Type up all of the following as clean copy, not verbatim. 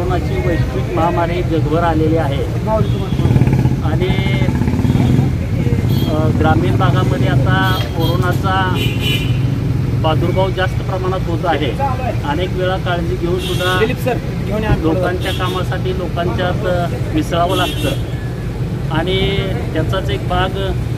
कोरोनाची वैश्विक महामारी जगभर आलेली आहे आणि ग्रामीण भागामध्ये आता कोरोनाचा प्रादुर्भाव जास्त प्रमाणात होत आहे। अनेक वेळा काळजी घेऊन सुद्धा लोकांच्या कामासाठी लोकांच्यात मिसळावं लागतं आणि त्याचाच एक भाग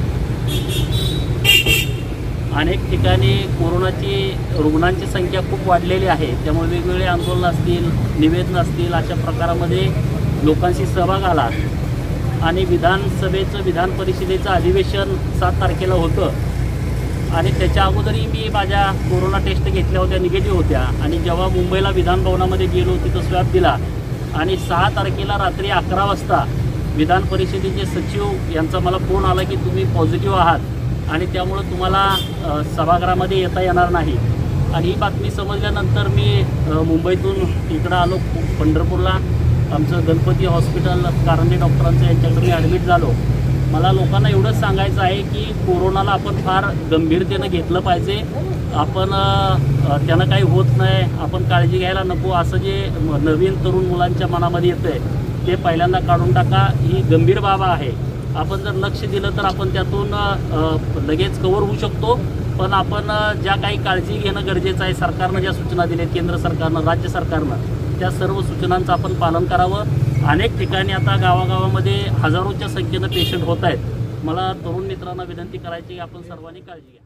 अनेक ठिकाणी कोरोनाची रुग्णांची संख्या खूप वाढलेली आहे। त्यामुळे वेगवेगळे आंदोलन असतील, निवेदन असतील, अशा प्रकारामध्ये लोकांशी सहभाग आला आणि विधान परिषदेचं अधिवेशन 7 तारखेला होतं आणि त्याच्या अगोदरही मी माझ्या कोरोना टेस्ट घेतल्या होत्या, निगेटिव्ह होत्या आणि जेव्हा मुंबईला विधान भवनामध्ये गेलो तिथं स्वॅब दिला आणि 6 तारखेला रात्री 11 वाजता विधान परिषदेचे सचिव यांचा मला फोन आला की तुम्ही पॉझिटिव्ह आहात आणि त्यामुळं तुम्हाला सभागृहामध्ये येता येणार नाही। आणि ही बातमी समजल्यानंतर मी मुंबईतून इकडं आलो पंढरपूरला, आमचं गणपती हॉस्पिटल कारंडे डॉक्टरांचं यांच्याकडे मी ॲडमिट झालो। मला लोकांना एवढंच सांगायचं आहे की कोरोनाला आपण फार गंभीरतेनं घेतलं पाहिजे। आपण त्यानं काही होत नाही, आपण काळजी घ्यायला नको असं जे नवीन तरुण मुलांच्या मनामध्ये येतं आहे ते पहिल्यांदा काढून टाका। ही गंभीर बाब आहे। आपण जर लक्ष दिलं तर आपण त्यातून लगेच कव्हर होऊ शकतो, पण आपण ज्या काही काळजी घेणं गरजेचं आहे, सरकारनं ज्या सूचना दिल्या, केंद्र सरकारनं, राज्य सरकारनं, त्या सर्व सूचनांचं आपण पालन करावं। अनेक ठिकाणी आता गावागावामध्ये हजारोच्या संख्येनं पेशंट होत आहेत। मला तरुण मित्रांना विनंती करायची की आपण सर्वांनी काळजी घ्या।